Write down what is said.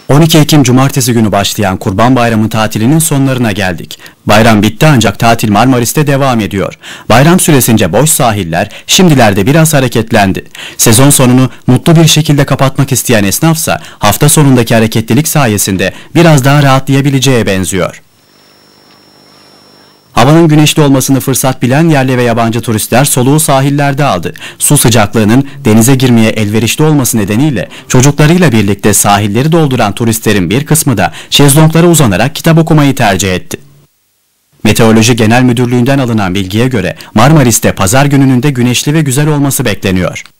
12 Ekim Cumartesi günü başlayan Kurban Bayramı tatilinin sonlarına geldik. Bayram bitti ancak tatil Marmaris'te devam ediyor. Bayram süresince boş sahiller şimdilerde biraz hareketlendi. Sezon sonunu mutlu bir şekilde kapatmak isteyen esnafsa hafta sonundaki hareketlilik sayesinde biraz daha rahatlayabileceğe benziyor. Havanın güneşli olmasını fırsat bilen yerli ve yabancı turistler soluğu sahillerde aldı. Su sıcaklığının denize girmeye elverişli olması nedeniyle çocuklarıyla birlikte sahilleri dolduran turistlerin bir kısmı da şezlonglara uzanarak kitap okumayı tercih etti. Meteoroloji Genel Müdürlüğü'nden alınan bilgiye göre Marmaris'te pazar gününün de güneşli ve güzel olması bekleniyor.